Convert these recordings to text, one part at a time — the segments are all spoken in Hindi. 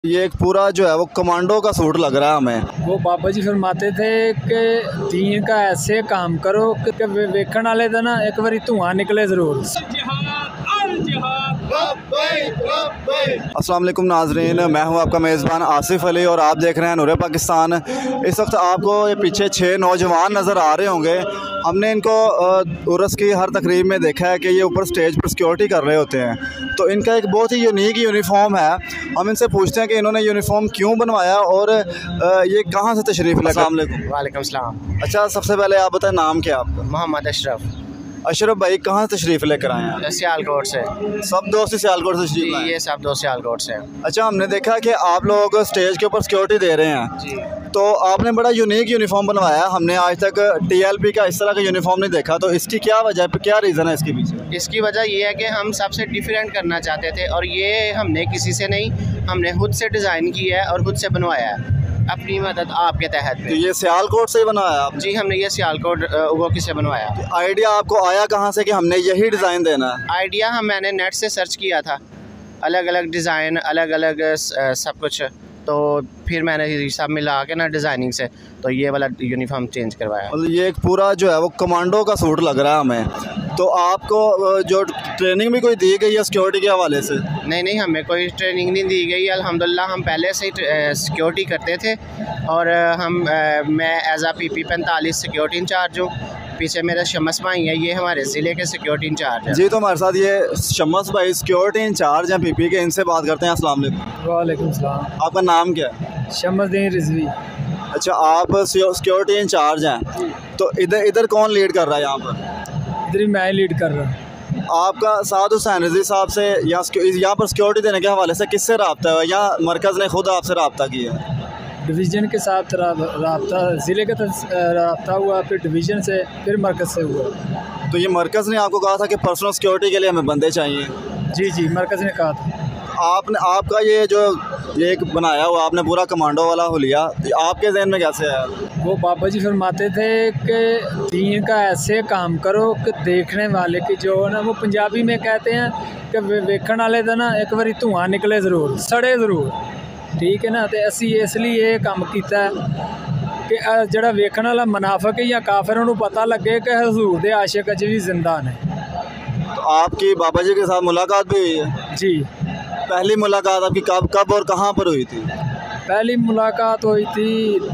ये एक पूरा जो है वो कमांडो का सूट लग रहा है हमें। वो बाबा जी फरमाते थे कि दीन का ऐसे काम करो कि वेखण वाले का ना एक बारी धुआं निकले जरूर। अस्सलाम वालेकुम नाजरीन, मैं हूं आपका मेज़बान आसिफ अली और आप देख रहे हैं नूरे पाकिस्तान। इस वक्त आपको ये पीछे 6 नौजवान नज़र आ रहे होंगे। हमने इनको उर्स की हर तकरीब में देखा है कि ये ऊपर स्टेज पर सिक्योरिटी कर रहे होते हैं। तो इनका एक बहुत ही यूनिक यूनिफॉर्म है। हम इनसे पूछते हैं कि इन्होंने यूनिफॉर्म क्यों बनवाया और ये कहाँ से तशरीफ़ लाए। अस्सलाम वालेकुम। वालेकुम सलाम। अच्छा, सबसे पहले आप बताएं नाम क्या है आपका? मोहम्मद अशरफ। अशरफ भाई कहाँ से तशरीफ़ लेकर आए हैं? सियालकोट से। सब दोस्त सियालकोट से तशरीफ़ लाए? ये सब दोस्त सियालकोट से। अच्छा, हमने देखा कि आप लोग स्टेज के ऊपर सिक्योरिटी दे रहे हैं जी। तो आपने बड़ा यूनिक यूनिफॉर्म बनवाया। हमने आज तक टीएलपी का इस तरह का यूनिफॉर्म नहीं देखा, तो इसकी क्या वजह है, क्या रीज़न है इसके पीछे? इसकी वजह ये है कि हम सबसे डिफरेंट करना चाहते थे और ये हमने किसी से नहीं, हमने खुद से डिज़ाइन किया है और खुद से बनवाया है अपनी मदद आपके तहत तो में। ये सियालकोट से ही बनाया आप? जी, हमने ये सियालकोट उगोकी से बनवाया। आइडिया आपको आया कहाँ से कि हमने यही डिज़ाइन देना है? आइडिया मैंने नेट से सर्च किया था, अलग अलग डिज़ाइन, अलग अलग सब कुछ, तो फिर मैंने सब मिला के ना डिज़ाइनिंग से तो ये वाला यूनिफॉर्म चेंज करवाया। मतलब ये एक पूरा जो है वो कमांडो का सूट लग रहा है हमें। तो आपको जो ट्रेनिंग भी कोई दी गई है सिक्योरिटी के हवाले से? नहीं, हमें कोई ट्रेनिंग नहीं दी गई। अल्हम्दुलिल्लाह हम पहले से ही सिक्योरिटी करते थे और मैं as a PP 45 security in charge हूँ। पीछे मेरा शमस भाई है, ये हमारे ज़िले के सिक्योरिटी इंचार्ज हैं। जी, तो हमारे साथ ये शमस भाई सिक्योरिटी इंचार्ज हैं PP के, इनसे बात करते हैं। अस्सलाम वालेकुम। वालेकुम सलाम। आपका नाम क्या है? शमसुद्दीन रिजवी। अच्छा, आप सिक्योरिटी इंचार्ज हैं, तो इधर कौन लीड कर रहा है यहाँ पर? इधर ही मैं लीड कर रहा हूँ। आपका साद हुसैन रिजवी साहब से यहाँ पर सिक्योरिटी देने के हवाले से किससे रब्ता है, या मरकज़ ने खुद आपसे रब्ता किया है? डिवीज़न के साथ रब्ता, ज़िले के रब्ता हुआ, फिर डिवीज़न से, फिर मरकज़ से हुआ। तो ये मरकज़ ने आपको कहा था कि पर्सनल सिक्योरिटी के लिए हमें बंदे चाहिए? जी, मरकज़ ने कहा था। आपका ये जो ये एक बनाया हुआ आपने पूरा कमांडो वाला हुलिया, आपके जहन में कैसे आया? वो बाबा जी फरमाते थे कि दीन का ऐसे काम करो कि देखने वाले की जो ना, वो पंजाबी में कहते हैं कि वेखण वाले का ना एक बारी धुआं निकले ज़रूर, सड़े ज़रूर। ठीक है ना। तो असी इसलिए ये काम किया कि जड़ा वेखण वाला मुनाफिक या काफिर उन्होंने पता लगे कि हजूर दे आशिक अज भी जिंदा ने। तो आपकी बाबा जी के साथ मुलाकात भी हुई है? जी। पहली मुलाकात आपकी कब और कहाँ पर हुई थी? पहली मुलाकात हुई थी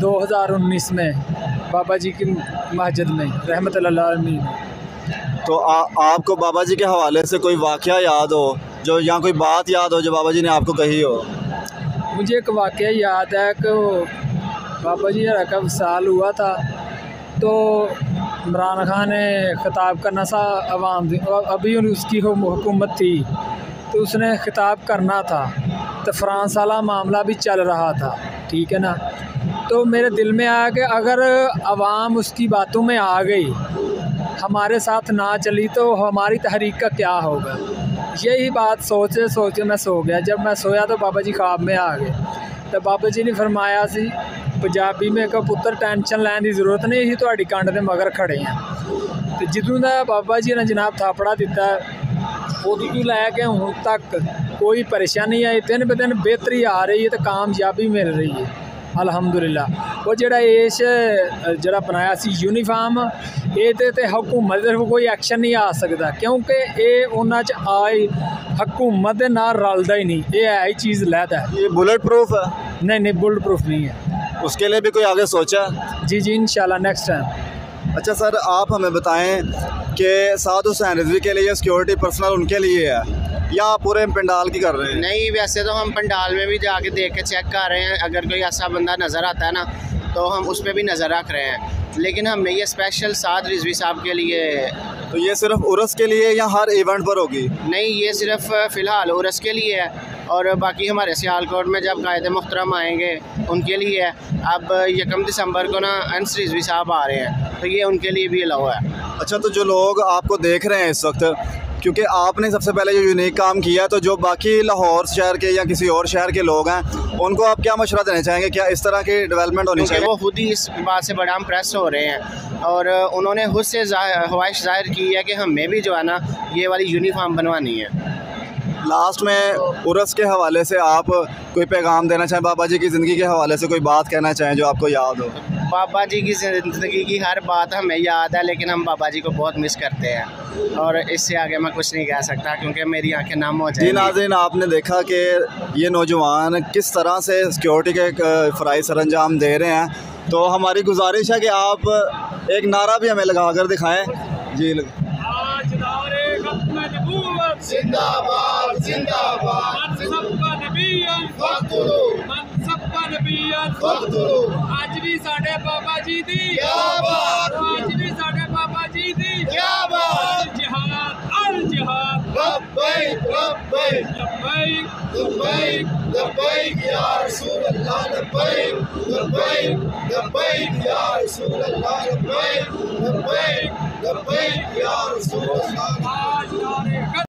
2019 में बाबा जी की मस्जिद में रहमतुल्लाह अलैहि। तो आपको बाबा जी के हवाले से कोई वाक़या याद हो, जो या कोई बात याद हो जो बाबा जी ने आपको कही हो? मुझे एक वाक़या याद है कि बाबा जी का विसाल हुआ था, तो इमरान खान ने ख़िताब करना था अवाम, अभी उसकी हुकूमत थी तो उसने ख़िताब करना था, तो फ्रांस वाला मामला भी चल रहा था। ठीक है ना। तो मेरे दिल में आया कि अगर अवाम उसकी बातों में आ गई, हमारे साथ ना चली, तो हमारी तहरीक का क्या होगा। यही बात सोचे मैं सो गया। जब मैं सोया तो बाबा जी ख्वाब में आ गए। तो बाबा जी ने फरमाया सी पंजाबी में कि पुत्र टेंशन लैन की जरूरत नहीं, तुहाडी कंड दे मगर खड़े हैं। तो जिदों दा बाबा जी ने जनाब थापड़ा दिता, उदों तो लैके हुण तक कोई परेशानी आई, दिन ब दिन बेहतरी आ रही है, तो कामयाबी मिल रही है अल्हम्दुलिल्लाह। वो जड़ा इस जड़ा बनाया सी यूनीफॉर्म, ये ते हुकूमत कोई एक्शन नहीं आ सकता, क्योंकि ये उन्हां च आई हुकूमत दे नाल रलदा ही नहीं। ये है ही चीज़ लैदा है। ये बुलेट प्रूफ है? नहीं, बुलेट प्रूफ नहीं है। उसके लिए भी कोई आगे सोचा? जी इंशाल्लाह नेक्स्ट टाइम। अच्छा सर, आप हमें बताएं कि साद हुसैन रिजवी के लिए सिक्योरिटी पर्सनल उनके लिए है या पूरे पंडाल की कर रहे हैं? नहीं, वैसे तो हम पंडाल में भी जाके देख के चेक कर रहे हैं, अगर कोई ऐसा बंदा नज़र आता है ना तो हम उस पर भी नज़र रख रहे हैं, लेकिन हमने ये स्पेशल साद रिजवी साहब के लिए। तो ये सिर्फ उर्स के लिए या हर इवेंट पर होगी? नहीं, ये सिर्फ फ़िलहाल उर्स के लिए है और बाकी हमारे सियालकोट में जब कायदे मुहतरम आएंगे उनके लिए है। अब 1 दिसंबर को ना अंस रिजवी साहब आ रहे हैं, तो ये उनके लिए भी अलाउ है। अच्छा, तो जो लोग आपको देख रहे हैं इस वक्त, क्योंकि आपने सबसे पहले जो यूनिक काम किया, तो जो बाकी लाहौर शहर के या किसी और शहर के लोग हैं उनको आप क्या मशवरा देना चाहेंगे? क्या इस तरह की डेवलपमेंट होनी चाहिए? वो खुद ही इस बात से बड़ा इम्प्रेस हो रहे हैं और उन्होंने खुद से ख्वाहिश जाहिर की है कि हमें भी जो है ना ये वाली यूनिफॉर्म बनवानी है। लास्ट में उर्स के हवाले से आप कोई पैगाम देना चाहें, बाबा जी की ज़िंदगी के हवाले से कोई बात कहना चाहें जो आपको याद हो? बाबा जी की ज़िंदगी की हर बात हमें याद है, लेकिन हम बाबा जी को बहुत मिस करते हैं और इससे आगे मैं कुछ नहीं कह सकता क्योंकि मेरी आंखें नम हो जाएंगी। जी नाज़रीन, आपने देखा कि ये नौजवान किस तरह से सिक्योरिटी के फ़राइज़ सरअंजाम दे रहे हैं। तो हमारी गुजारिश है कि आप एक नारा भी हमें लगा कर दिखाएँ। जी जिंदाबाद जिंदाबाद आज भी साढ़े बाबा जी दी क्या बात, आज भी साढ़े बाबा जी दी क्या बात। जिहाद अल जिहाद लब्बैक लब्बैक लब्बैक लब्बैक लब्बैक या रसूल अल्लाह लब्बैक लब्बैक लब्बैक या रसूल अल्लाह लब्बैक लब्बैक लब्बैक या रसूल अल्लाह।